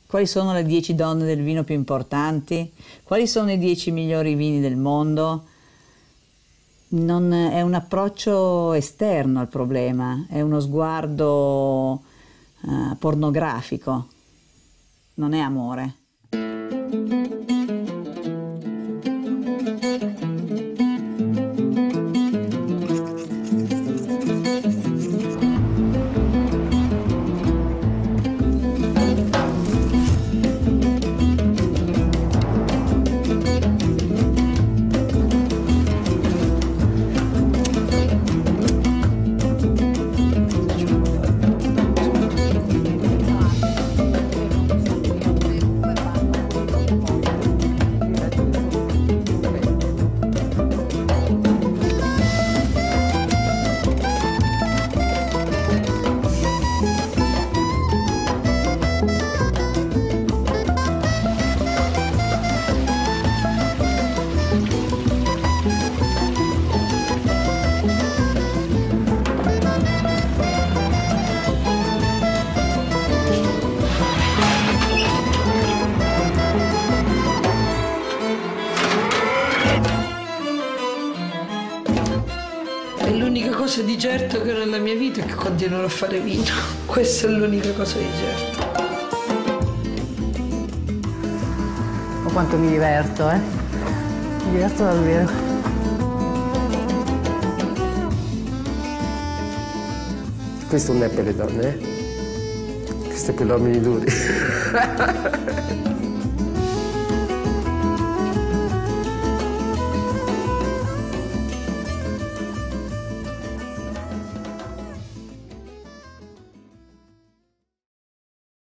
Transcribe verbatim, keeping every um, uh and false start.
Quali sono le dieci donne del vino più importanti? Quali sono i dieci migliori vini del mondo? Non è un approccio esterno al problema, è uno sguardo uh, pornografico, non è amore. È l'unica cosa di certo che ho nella mia vita è che continuerò a fare vino. Questa è l'unica cosa di certo. Oh, quanto mi diverto, eh? Mi diverto davvero. Questo non è per le donne, eh? Questo è per gli uomini duri.